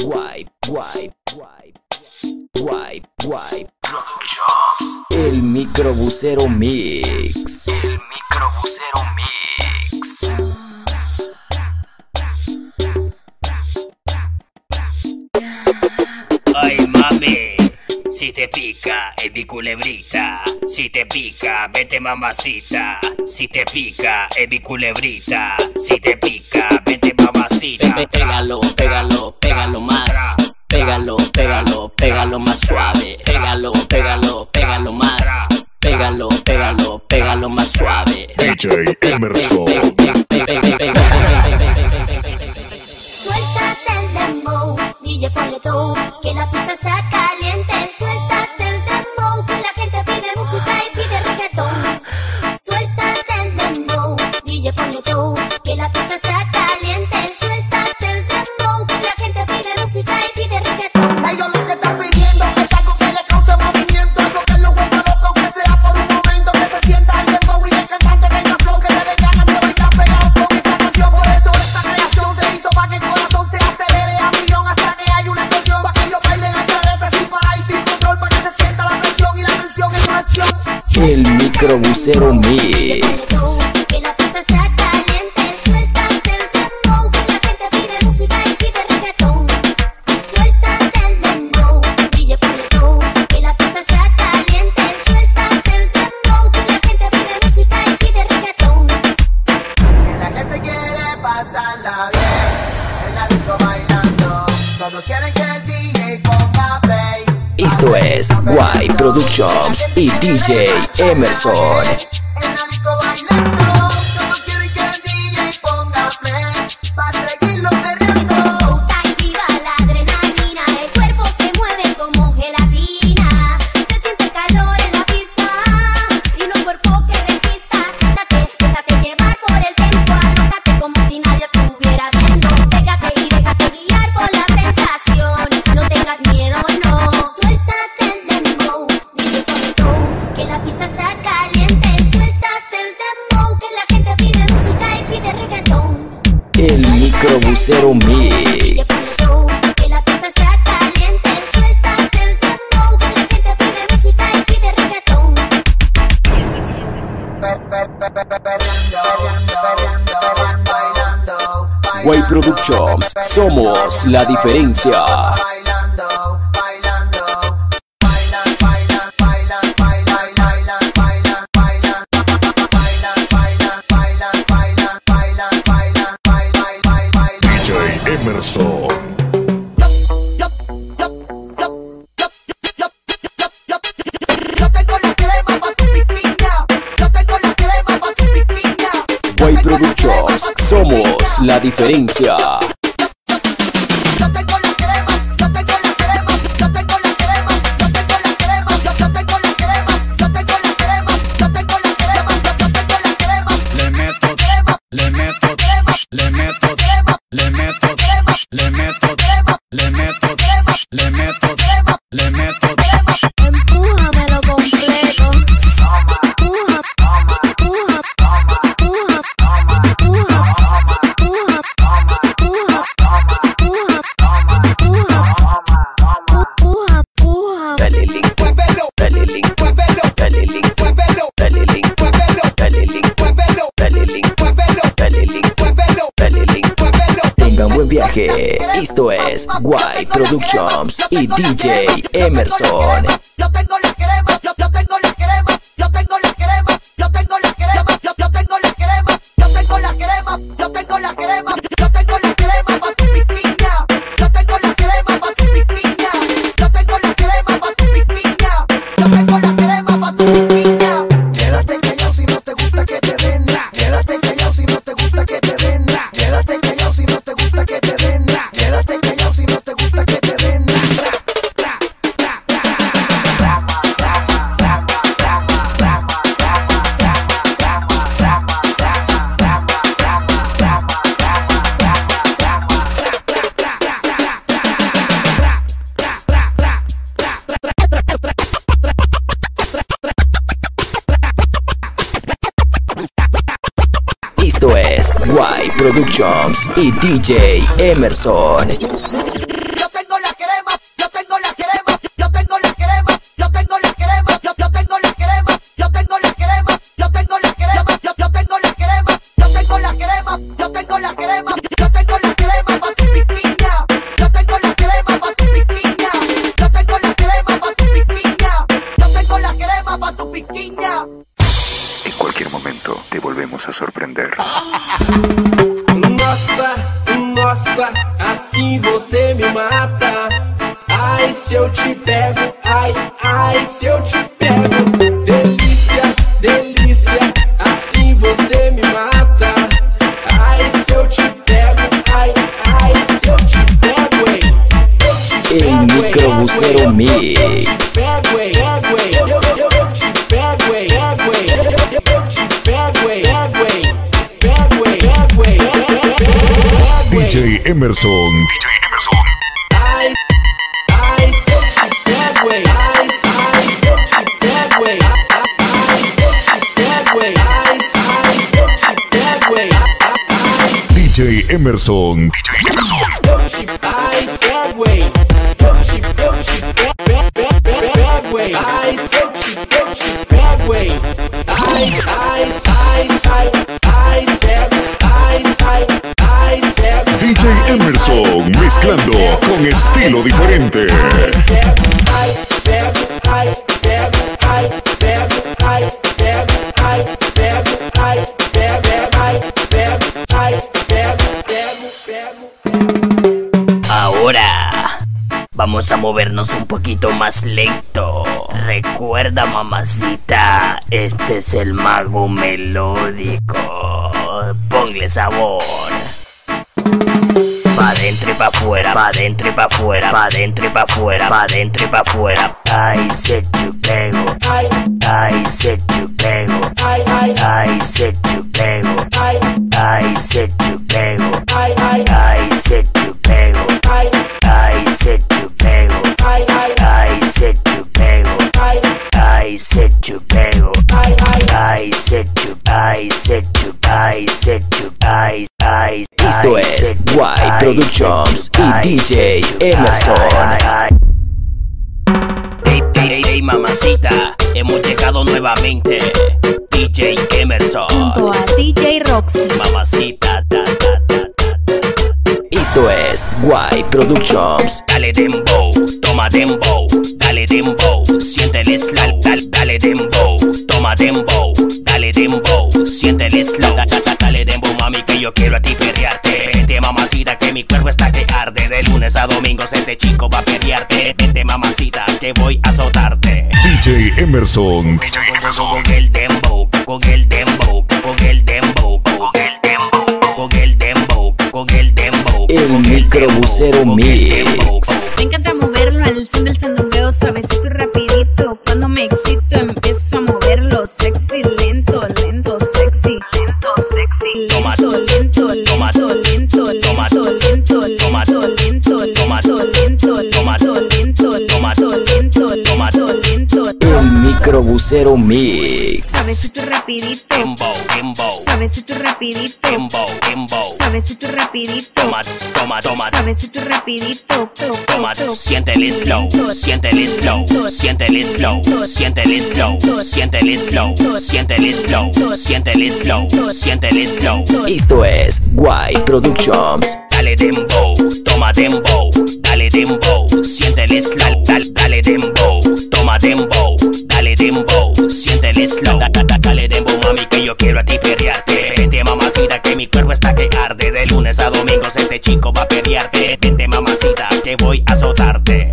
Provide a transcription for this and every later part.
El Microbusero Mix. Ay mami, si te pica es mi culebrita. Si te pica, vete mamacita. Si te pica es mi culebrita. Si te pica, vete mamacita. Pégalo, pégalo, pégalo más. Pégalo, pégalo, pégalo más suave. Pégalo, pégalo, pégalo más. Pégalo, pégalo, pégalo más suave. DJ Emerson. Suéltate el dembow, DJ ponle todo, que la pista está caliente. Suéltate el dembow, que la gente pide música y pide reggaetón. Suéltate el dembow, DJ ponle todo, que la pista está caliente. Suéltate el dembow, que la gente pide música y pide reggaetón. Ellos lo que están pidiendo es algo que le cause movimiento, algo que lo vuelva loco, que sea por un momento, que se sienta el dembow y el cantante tenga flow, que le dé ganas de bailar pegado con esa canción. Por eso esta creación se hizo para que el corazón se acelere a millón hasta que haya una explosión, para que ellos bailen a carrete sin parar y sin control, para que se sienta la presión y la tensión en una acción. El Microbusero Mix. Que la pista está caliente. Suéltate el dembow, que la gente pide música y pide reggaetón. Suéltate el dembow, DJ ponle todo, que la pista está caliente. Suéltate el dembow, que la gente pide música y pide reggaetón. Que la gente quiere pasarla bien, en la disco bailando, todos quieren que el DJ ponga play. Esto es Guay Productions y DJ Emerson. En la disco bailando, todos quieren que el DJ ponga play, para seguirlo perreando. Está activa la adrenalina, el cuerpo se mueve como gelatina. Se siente calor en la pista y no hay cuerpo que resista. Déjate llevar por el tempo, alócate como si nadie estuviera viendo. Pégate y déjate guiar por la sensación, no tengas miedo, no. Suéltate el dembow, DJ ponle todo, que la pista está caliente. Suéltate el dembow, que la gente pide música y pide reggaetón. El Microbusero DJ Mix. ponle todo, que la pista está caliente. Suéltate el dembow, que la gente pide música y pide reggaetón. Guay Productions. Somos la diferencia. Bailando, bailando, bailan, bailan, bailan, bailan, bailan, bailan, bailan, bailan, bailan, bailan, bailan, bailan, bailan, bailan, bailan. DJ Emerson. Yo tengo la crema pa' tu piquiña. Yo tengo la crema pa' tu piquiña. Guay Productions. Somos la diferencia. Yo tengo la crema, yo tengo la crema, yo tengo la crema, yo tengo la crema, yo tengo la crema, yo tengo la crema, yo tengo la crema, yo tengo la crema. Le meto, Crema, le meto, crema, le meto, crema, le meto, crema, le meto, crema, le meto, crema, le meto, crema, le meto. crema. Empújamelo completo. Empuja, empuja, empuja, Dale link, Muévelo, dale link, muévelo, dale link, muévelo, dale link, muévelo, dale link, muévelo, dale link, muévelo, dale link, muévelo, dale link. muévelo. Tengan buen viaje. Esto es Guay Productions y DJ Emerson. Yo tengo la crema, yo tengo la crema, yo tengo la crema, yo tengo la crema, yo tengo la crema, yo tengo la crema, yo tengo la crema, yo tengo la crema pa' tu piquiña. Yo tengo la crema pa' tu piquiña. Yo tengo la crema pa' tu piquiña. Yo tengo la crema pa' tu piquiña. Quédate callado si no te gusta que te den ra. Quédate callado si no te gusta que te den ra. Quédate callado si no te gusta que te den ra. Quédate callado si no te gusta que te den ra. Esto es Guay Productions y DJ Emerson. Yo me mata. Ai, se eu te pego, ai, ai, se eu te pego. Delícia, delícia, assim você me mata. Ai, se eu te pego, ai, ai, se eu te pego, hein. El Microbusero Mix. DJ Emerson. Ai, ai, se eu te pego, hein. Ai, ai, se eu te pego, hein. Ai, se eu te pego, hein. Ai, ai, se eu te pego, hein. DJ Emerson. Eu te pego, hein. Eu te pego, hein. Ai, se eu te pego, hein. Ai, ai, ai, ai, ai, cego, ai, ai, ai, cego. DJ Emerson mezclando con estilo diferente. Ahora vamos a movernos un poquito más lento. Recuerda, mamacita, este es el mago melódico. Ponle sabor. Pa' dentro y pa' afuera, pa' dentro y pa' afuera, pa' dentro y pa' afuera, pa' dentro y pa' afuera. Ay, se chupego, ay, se chupego, ay, se chupego, ay, se chupego, ay, se chupego, ay, se chupego, ay, se chupego, ay, se chupego, ay, se chup, ay, se chup, ay, se chup, ay. Esto es Guay Productions y DJ Emerson. Hey, mamacita, hemos llegado nuevamente. DJ Emerson Junto a DJ Roxy. Mamacita, Esto es Guay Productions. dale dembow, toma dembow, dale dembow, siente el slow, dale dembow, toma dembow, dale dembow, siente el slow, dale dembow, mami, que yo quiero a ti perrearte. Vente, mamacita, que mi cuerpo está que arde. De lunes a domingo este chico va a perrearte. Vente, mamacita, que voy a azotarte. DJ Emerson. Con el dembow, con el dembow, con el dembow, con el dembow, con el dembow, con el dembow. El Microbusero Mix. Me encanta moverlo al son del sandungueo, suavecito y rapidito. Cuando me excito empiezo a moverlo, sexy, lento, lento, sexy, lento, sexy, lento, lento, lento, lento, lento, lento, lento, lento, lento, lento, lento, lento, lento. El Microbusero Mix. Suavecito y rapidito, Dembow, dembow, suavecito y rapidito, dembow, dembow. suavecito y rapidito, Toma, suavecito y rapidito, toma, siente el slow, siente el slow, siente el slow, siente el slow, siente el slow, siente el slow, siente el slow, siente el slow. Esto es Guay Productions. Dale dembow, toma dembow, dale dembow, siente el slow, dale dembow, toma dembow, dale dembow, siente el slow, dale dembow, mami, que yo quiero a ti perrearte. Vente, mamacita, que mi cuerpo está que arde. De lunes a domingo este chico va a perrearte. Vente, mamacita, que voy a azotarte,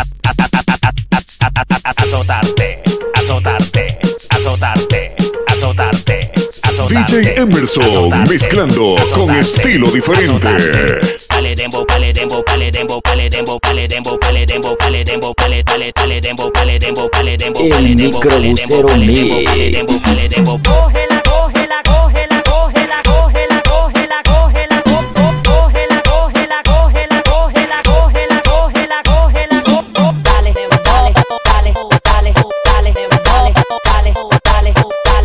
azotarte, azotarte, azotarte, azotarte, azotarte. DJ Emerson mezclando con estilo diferente. Dale dembow, dale dembow, dale dembow, dale dembow, dale dembow, dale dembow, dale dembow, dale dembow, dale dembow, dale dembow, El Microbusero Mix. Cógela, cógela, cógela, cógela, cógela, cógela, cógela, cógela, cógela, cógela, cógela, cógela, cógela, cógela, dale, dale, dale, dale, dale, dale, dale, dale, dale, dale,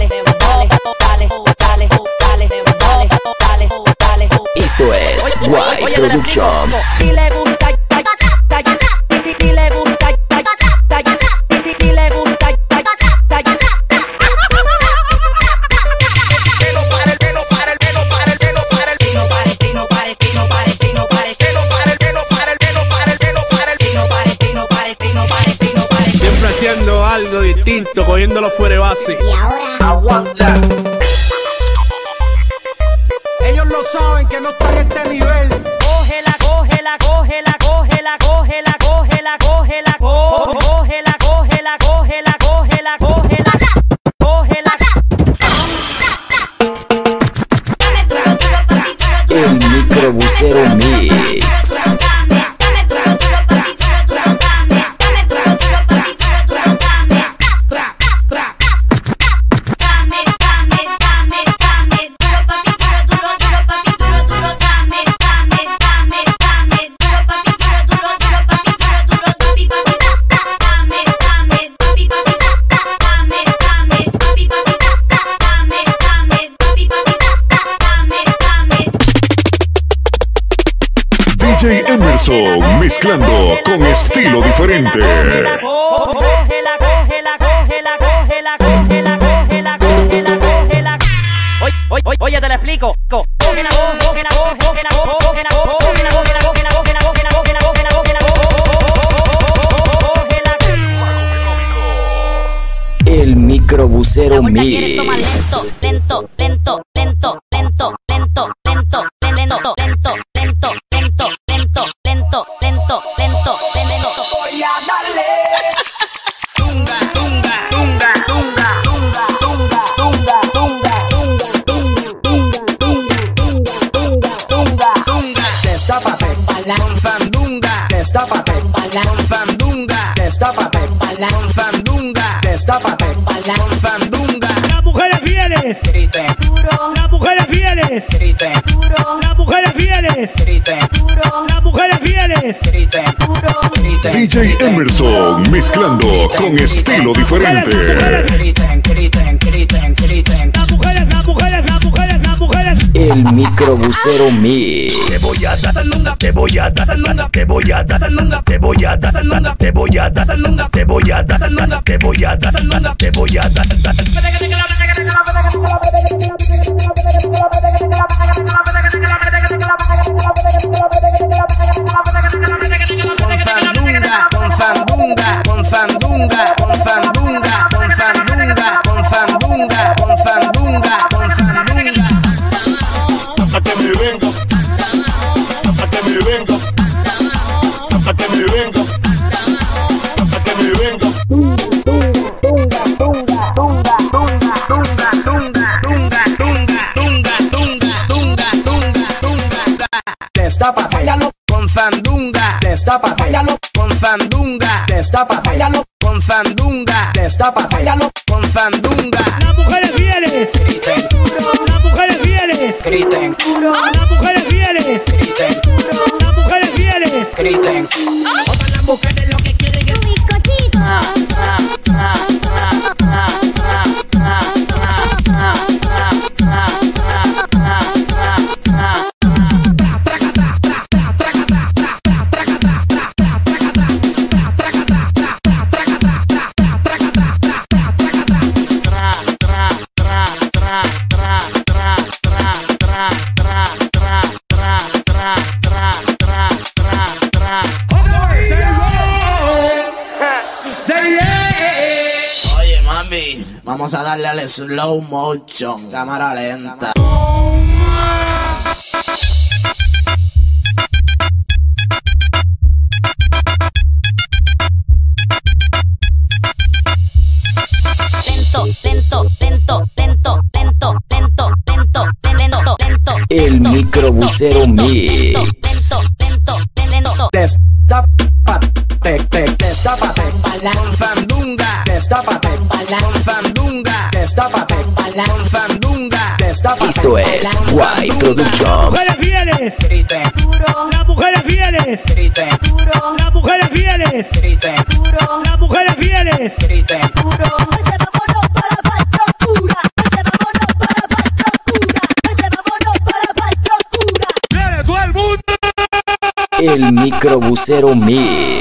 dale, dale, dale. Esto es Guay Productions. Si le gusta, si le gusta, si le gusta, Siempre haciendo algo distinto, cogiéndolo fuera de base. Aguanta. Ellos lo saben que no están a este nivel. cógela, cógela, cógela, cógela. microbusero mix. DJ Emerson mezclando con estilo diferente. Oye, te lo explico. El microbusero mix. Lento, lento, lento, lento, lento, lento, lento, lento, lento, lento, lento, lento, lento, lento, lento. Voy a darle. Tunga, tunga, tunga, tunga, tunga, tunga, tunga, tunga, tunga, tunga, tunga. Destápate, con sandunga. Destápate, con sandunga. Destápate, con sandunga. Destápate, con sandunga. Las mujeres fieles, Griten, las mujeres fieles, griten, las mujeres fieles, griten, las mujeres fieles. griten, griten. DJ Emerson mezclando con estilo diferente. Griten, griten, griten, griten. Las mujeres, las mujeres, las mujeres, las mujeres. El microbusero mix. Te voy a dar sandunga, te voy a dar sandunga, te voy a dar sandunga, te voy a dar sandunga, te voy a dar sandunga, te voy a dar sandunga, te voy a dar sandunga, te voy a dar con sandunga, con sandunga, con sandunga, con sandunga, con sandunga, con sandunga, con sandunga. A que me vengo, a que me vengo, a que me vengo, a que me vengo. Destápate, bailalo con sandunga. Destápate, bailalo con sandunga. Destápate, bailalo con sandunga. Destápate, bailalo con sandunga. Las mujeres fieles, Griten, las mujeres fieles, griten, las mujeres fieles, griten, las mujeres fieles. griten. Todas las mujeres lo que quieren es Oye, mami, vamos a darle al slow motion, cámara lenta. Lento, lento, lento, lento, lento, lento, lento, lento. El microbusero mix. Lento, lento, lento. Destápate, destápate, con sandunga. Destápate, con sandunga. Destápate, con sandunga. Destápate. Esto es Guay Productions. Mujeres fieles, Griten, las mujeres fieles, griten, las mujeres fieles, griten, las mujeres fieles. griten. El microbusero mix.